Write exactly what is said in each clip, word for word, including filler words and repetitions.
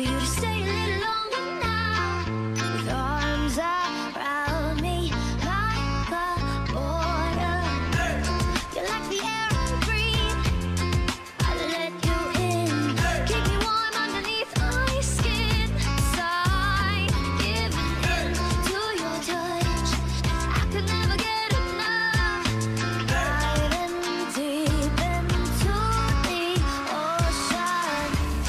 for you to stay a little longer now, with arms around me like a border. You're like the air I breathe, I let you in. Keep me warm underneath my skin. Sign, giving in to your touch. I could never get enough. Diving deep into the ocean.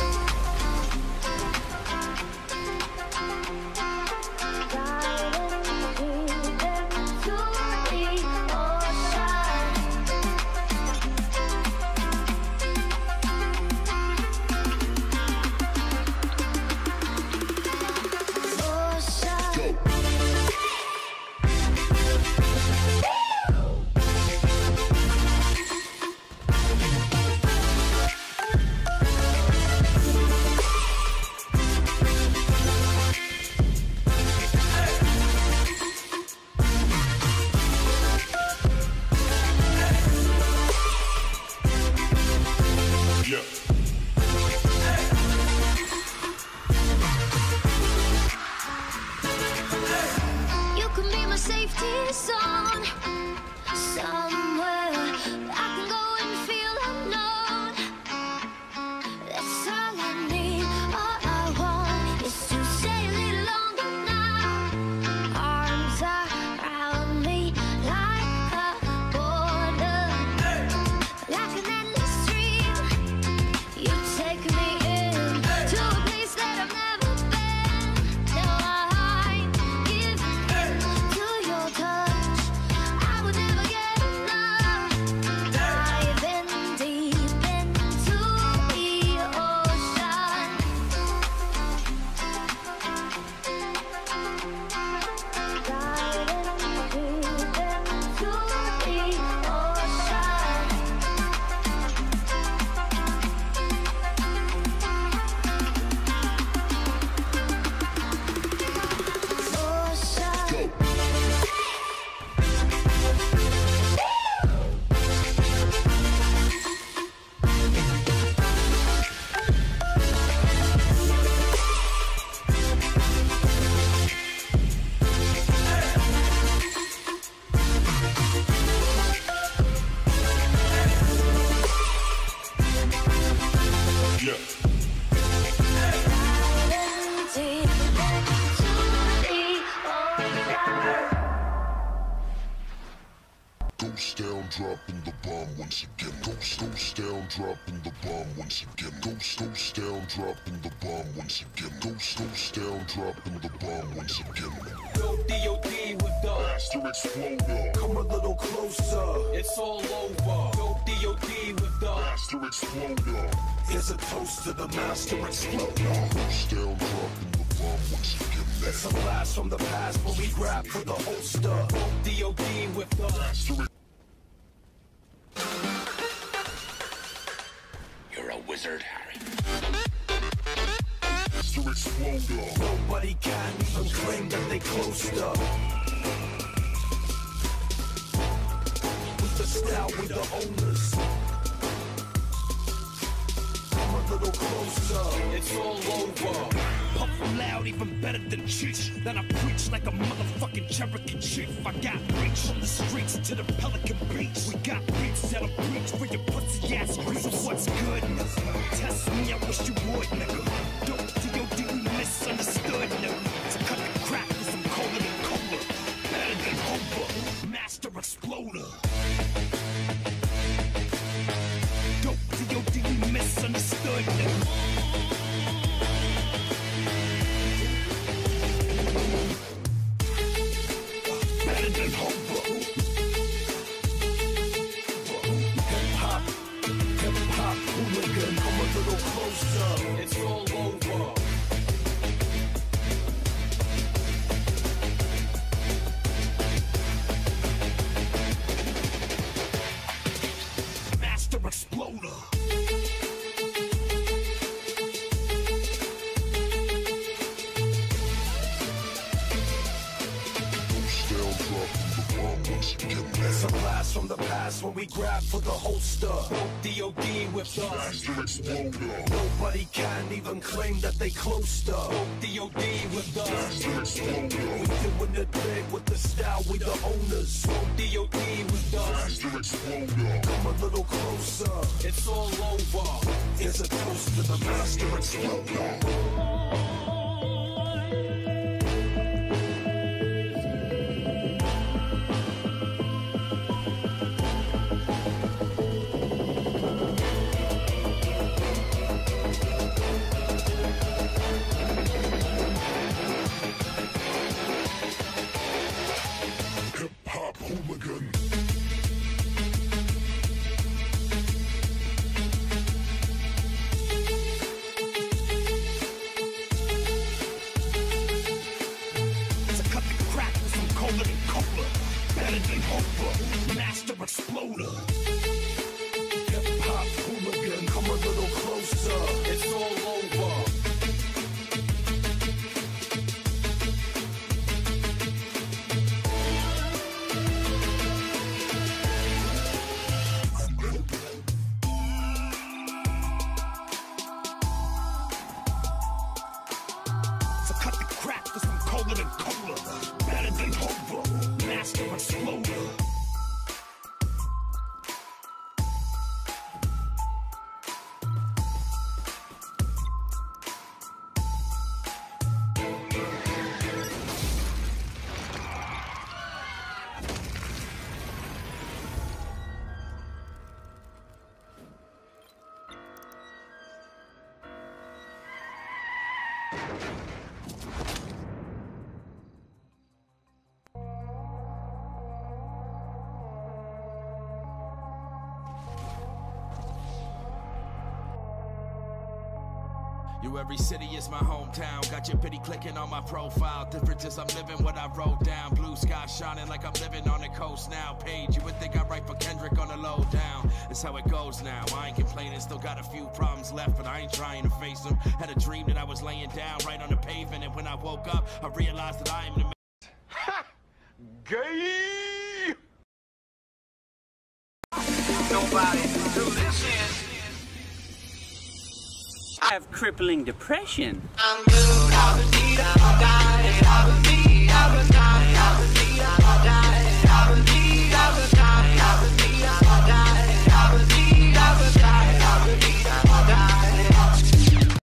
You can be my safety zone, somewhere I can go and feel unknown. That's all I need, all I want is to stay a little longer now. Arms around me like a border, like an endless stream. You take me in to a place that I've never been. Now I'm giving in to your touch. I would never get enough. Diving deep into the ocean. Diving deep into the ocean. Ghost down, dropping the bomb once again. Ghost, ghost down, dropping the bomb once again. Ghost, ghost down, dropping the bomb once again. Ghost, ghost down, dropping the bomb once again. Go D O D with the Master Exploder. Come a little closer. It's all over. Go D O D with the Master Exploder. Here's a toast to the Master Exploder. Ghost down, dropping the bomb once again. It's a blast from the past, but we grab for the holster. D O D with the Master You're a wizard, Harry. Master Exploder. Nobody can even claim that they closed up. With the style, with the owners. Come a little closer. It's all over. Puff loud, even better than Cheech. Then I preach like a motherfucking Cherokee chief. I got reach from the streets to the Pelican Beach. We got beats that'll preach for your pussy ass creeps. So what's good, nigga? Test me, I wish you would, nigga. Don't D O D, we misunderstood, nigga. To cut the crap, cause I'm colder than colder. Better than over. Master Exploder. Don't D O D, we misunderstood, nigga. Better than over. Hip hop, hip hop, hooligan. Come a little closer. It's all blast from the past when we grab for the holster. D O D with the Master Exploder. Nobody can even claim that they close to D O D with the Master Exploder. We doing it big with the style, we the owners. D O D with the Master Exploder. Come a little closer, It's all over. here's a toast to the Master Exploder. Hip-hop hooligan. To cut the crap with some cola than cola. Better than Hova. Master Exploder. Hip-hop hooligan, come a little closer. It's all over. To cut the crap with some cola than cola. Better than Hova. Master Exploder. You every city is my hometown. Got your pity clicking on my profile. Difference is I'm living what I wrote down. Blue sky shining like I'm living on the coast now. Page, you would think I write for Kendrick on the low down. It's how it goes now. I ain't complaining, still got a few problems left, but I ain't trying to face them. Had a dream that I was laying down right on the pavement, and when I woke up, I realized that I am the Gay! Nobody to listen. I have crippling depression. I'm good, I'll